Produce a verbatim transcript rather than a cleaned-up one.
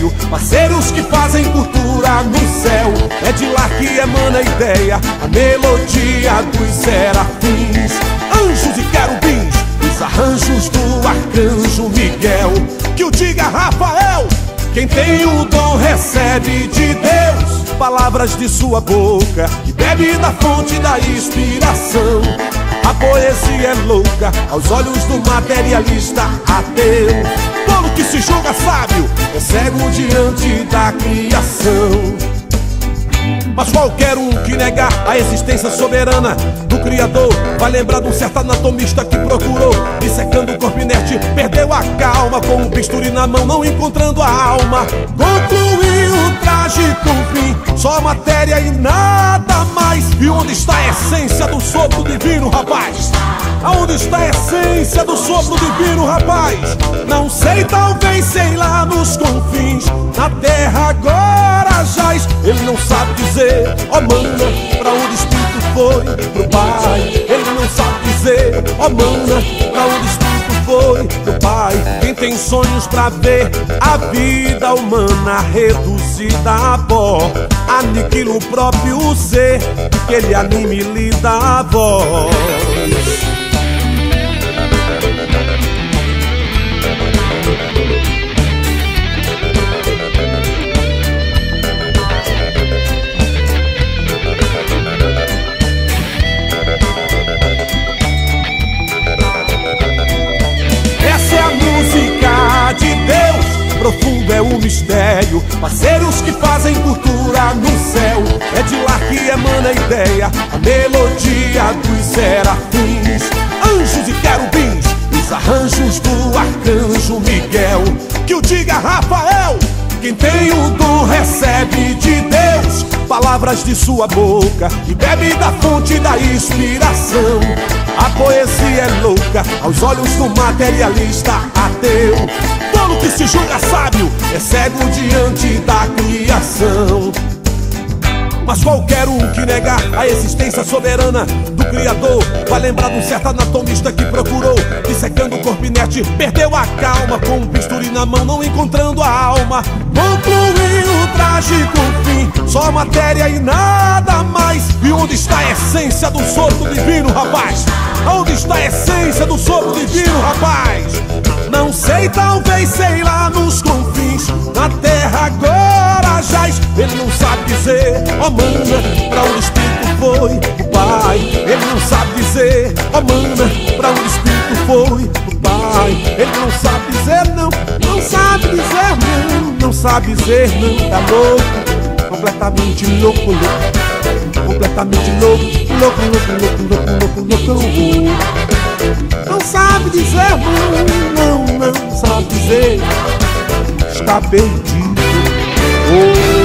mistério, parceiros que fazem cultura no céu. É de lá que emana a ideia, a melodia dos serafins, anjos e querubins, os arranjos do arcanjo Miguel. Que o diga Rafael, quem tem o dom recebe de Deus palavras de sua boca e bebe da fonte da inspiração. A poesia é louca aos olhos do materialista ateu. Todo que se julga sábio é cego diante da criação. Mas qualquer um que negar a existência soberana do Criador vai lembrar de um certo anatomista que procurou, dissecando o corpo inerte, perdeu a calma com um bisturi na mão, não encontrando a alma. Concluiu o trágico fim, só matéria e nada mais. E onde está a essência do sopro divino, rapaz? Aonde está a essência do sopro divino, rapaz? Não sei, talvez, sei lá nos confins, na terra agora jaz. Ele não sabe dizer, ó oh, mana, pra onde o espírito foi, pro pai. Ele não sabe dizer, ó oh, mana, pra onde o espírito foi, pro pai. Quem tem sonhos pra ver a vida humana reduzida a pó, aniquila o próprio ser, que ele anime e lhe dá a voz. De Deus, profundo é o mistério, parceiros que fazem cultura no céu. É de lá que emana a ideia, a melodia dos serafins, anjos e querubins, os arranjos do arcanjo Miguel. Que o diga Rafael, quem tem o dom recebe de Deus palavras de sua boca e bebe da fonte da inspiração. A poesia é louca aos olhos do materialista ateu. Todo que se julga sábio é cego diante da criação. Mas qualquer um que negar a existência soberana do Criador vai lembrar de um certo anatomista que procurou, dissecando o corpo inerte, perdeu a calma com um bisturi na mão, não encontrando a alma. Concluiu o trágico fim, só matéria e nada mais. E onde está a essência do sopro divino, rapaz? Onde está a essência do sopro divino, rapaz? Não sei, talvez, sei lá nos confins, na terra agora jaz. Ele não sabe dizer, ó oh, mana, pra onde o espírito foi, o pai. Ele não sabe dizer, ó oh, mana, pra onde o espírito foi, o pai. Ele não sabe dizer não, não sabe dizer não, não sabe dizer não. Tá louco, completamente louco, louco, completamente louco, louco, louco, louco, louco, louco, louco. Não sabe dizer não, não, não sabe dizer, está perdido. Oh.